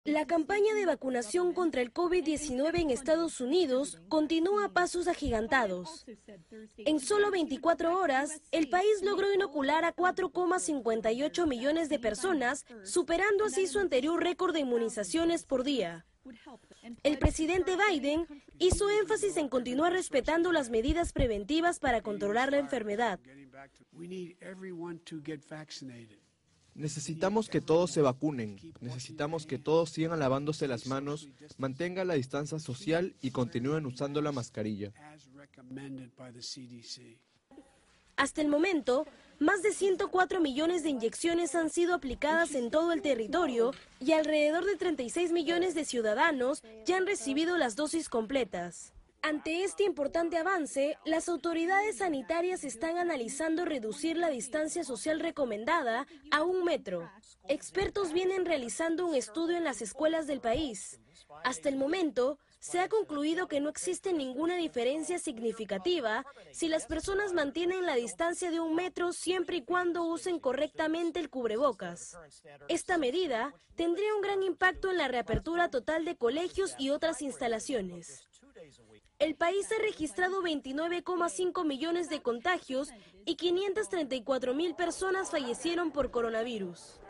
La campaña de vacunación contra el COVID-19 en Estados Unidos continúa a pasos agigantados. En solo 24 horas, el país logró inocular a 4,58 millones de personas, superando así su anterior récord de inmunizaciones por día. El presidente Biden hizo énfasis en continuar respetando las medidas preventivas para controlar la enfermedad. Necesitamos que todos se vacunen, necesitamos que todos sigan lavándose las manos, mantengan la distancia social y continúen usando la mascarilla. Hasta el momento, más de 104 millones de inyecciones han sido aplicadas en todo el territorio y alrededor de 36 millones de ciudadanos ya han recibido las dosis completas. Ante este importante avance, las autoridades sanitarias están analizando reducir la distancia social recomendada a 1 metro. Expertos vienen realizando un estudio en las escuelas del país. Hasta el momento, se ha concluido que no existe ninguna diferencia significativa si las personas mantienen la distancia de 1 metro siempre y cuando usen correctamente el cubrebocas. Esta medida tendría un gran impacto en la reapertura total de colegios y otras instalaciones. El país ha registrado 29,5 millones de contagios y 534.000 personas fallecieron por coronavirus.